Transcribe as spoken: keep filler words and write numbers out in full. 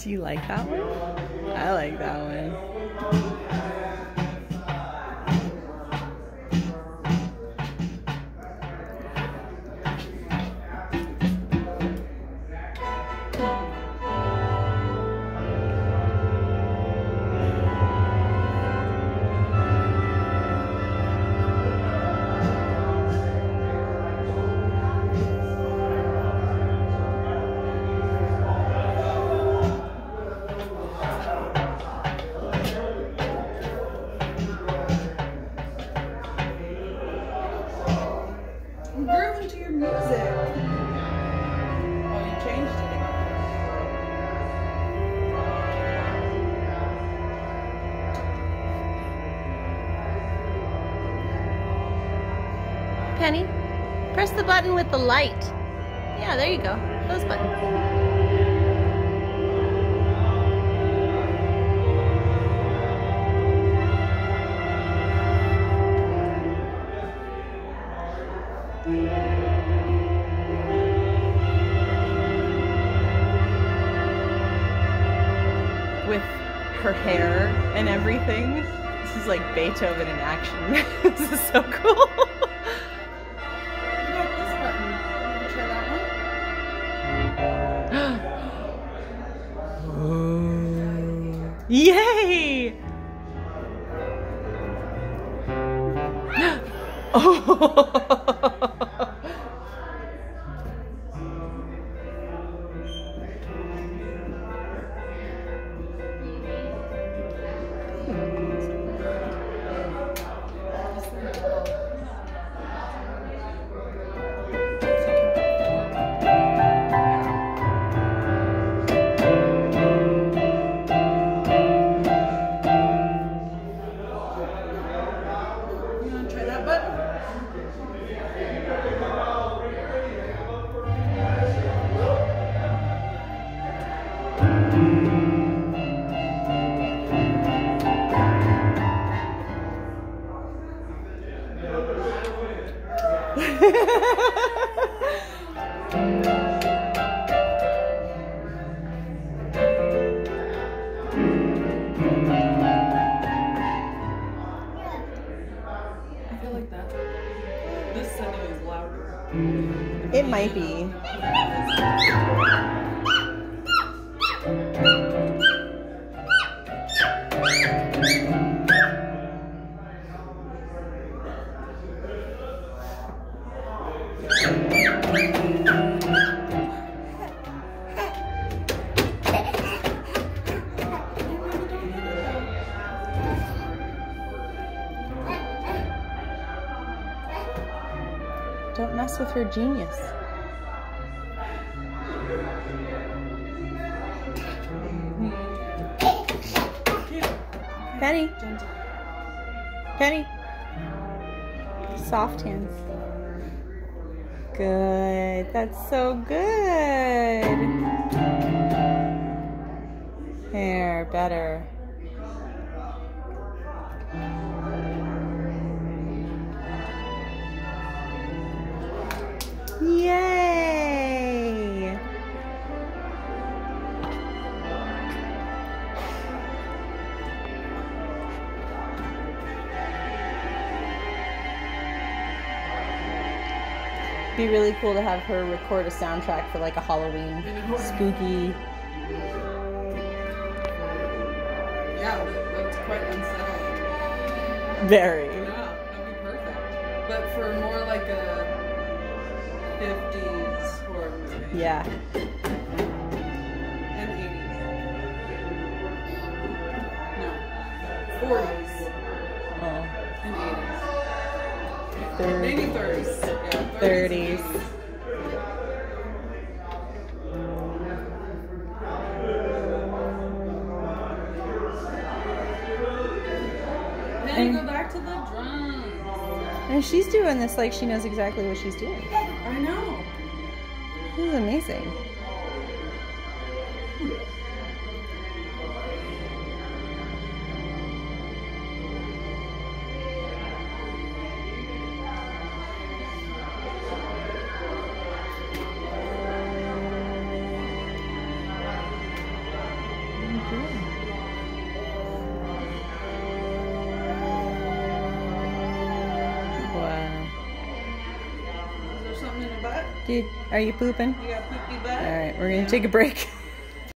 Do you like that one? I like that one. Groove into your music. Oh, you changed it again. Penny, press the button with the light. Yeah, there you go. Those buttons. With her hair and everything. This is like Beethoven in action. This is so cool. You got this button. Wanna try that one? Oh. Yay! Oh. It might be. Don't mess with her genius. Penny. Penny. Soft hands. Good. That's so good. There, better. Yay! Be really cool to have her record a soundtrack for like a Halloween spooky. Yeah, that's quite unsettling. Very. Yeah, that'd be perfect. But for more like a fifties horror movie. Yeah. And eighties. No. forties. Oh. And eighties. Third. Maybe thirties. Yeah, thirties. Then you go back to the drums. And she's doing this like she knows exactly what she's doing. I know. This is amazing. cool. Wow. Is there something in the butt? Dude, are you pooping? You got poopy butt? Alright, we're gonna take a break.